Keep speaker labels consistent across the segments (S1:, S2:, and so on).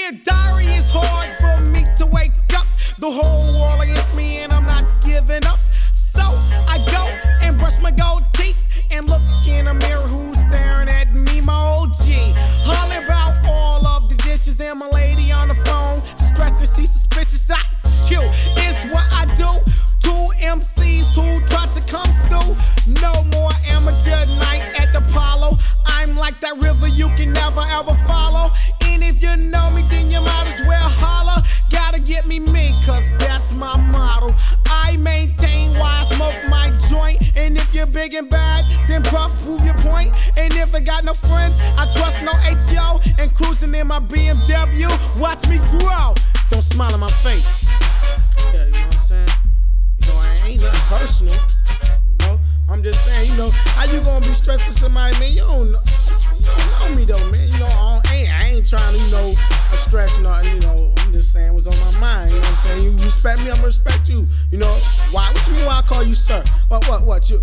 S1: Dear diary, it's hard for me to wake up. The whole world against me and I'm not giving up. So I go and brush my gold teeth and look in the mirror, who's staring at me? My OG. Holler about all of the dishes and my lady on the phone, stressing, she's suspicious. I chill is what I do. Two MCs who tried to come through. No more amateur night at the Apollo. I'm like that river you can never ever follow. And if you know me, then you might as well holler. Gotta get me, cause that's my motto. I maintain while I smoke my joint. And if you're big and bad, then prove your point. And if I got no friends, I trust no HO. And cruising in my BMW, watch me grow. Don't smile in my face. Yeah, you know what I'm saying? You know, I ain't nothing personal. You know, I'm just saying, you know, how you gonna be stressing somebody, man? You don't know me though, man. You know, I ain't trying to, you know, stress nothing, you know. I'm just saying what's on my mind, you know what I'm saying? You respect me, I'm gonna respect you. You know, why? What you mean why I call you sir? What? You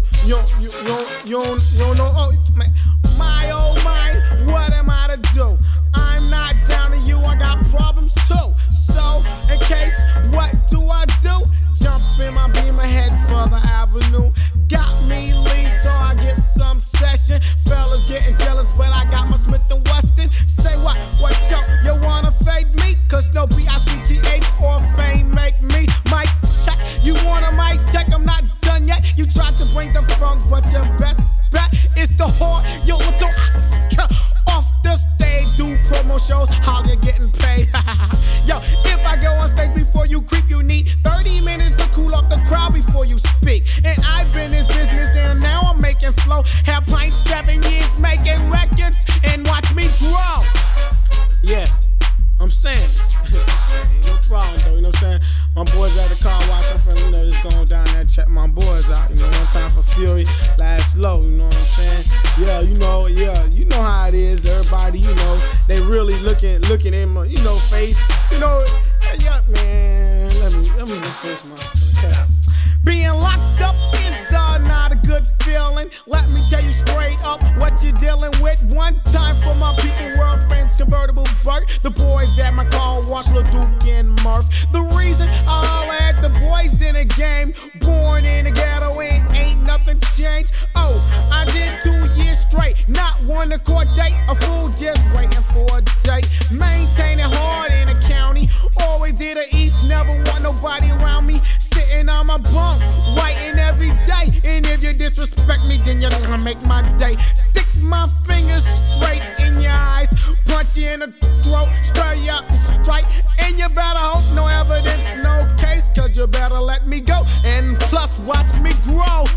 S1: don't know? Oh, man. My oh my, what am I to do? I'm not down to you, I got problems too. So, in case, what do I do? Jump in my Beamer, head for the avenue. Got me leave, so I get some session. Fellas getting jealous, but I got my Smith & Wesson. Say what? What, yo, you wanna fade me? Cause no B-I-C-T-H or fame make me. Mic check, you want a mic check? I'm not done yet. You tried to bring the funk, but your best bet is the whore. Yo, look off the stage, do promo shows, how you getting paid? Yo, if I go on stage before you creep, you need 30 minutes to cool off the crowd before you speak. And I've been in this business and now I'm making flow. Have pint 7 years making records and watch me grow. Yeah, I'm saying. Ain't no problem though, you know what I'm saying? My boys at the car wash, I'm finna, you know, just going down there and check my boys out. You know, one time for Fury, last low, you know what I'm saying? Yeah, you know how it is. Everybody, you know, they really looking in my, you know, face. You know, yeah, man, let me just finish my stuff. Being locked up is not a good feeling. Let me tell you straight up what you're dealing with. One time for my people, world famous convertible Burt. The boys at my car wash, Lil Duke and Murph. The reason all at the boys in the game, born in the ghetto and ain't nothing changed. Oh, I did 2 years straight, not one a court date. A fool just waiting for a date. Maintaining hard in the county, always did the east, never want nobody around me. Sitting on my bunk, writing every day. And if you disrespect me, then you're gonna make my day. Stick my fingers straight in your eyes, punch you in the throat, stir you up and strike. And you better hope no evidence, no case, cause you better let me go. And plus, watch me grow.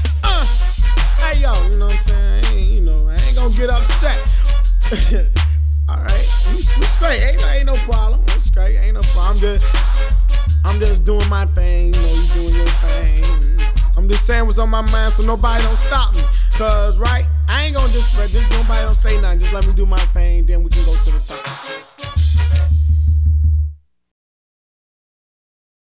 S1: Hey yo, you know what I'm saying? I ain't gonna get upset. Alright, we straight, ain't no problem. We straight, ain't no problem. I'm just doing my thing, you know, you doing your thing. I'm just saying what's on my mind so nobody don't stop me. Cause, right, I ain't gonna just nobody don't say nothing. Just let me do my thing, then we can go to the top.